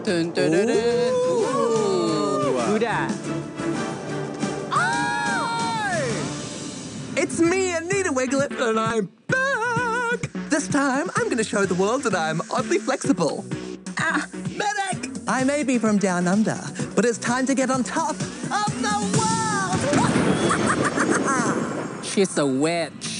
Dun, dun, dun, dun. Who dat? It's me, Anita Wigl'It, and I'm back! This time, I'm gonna show the world that I'm oddly flexible. Ah, medic! I may be from down under, but it's time to get on top of the world! She's a witch.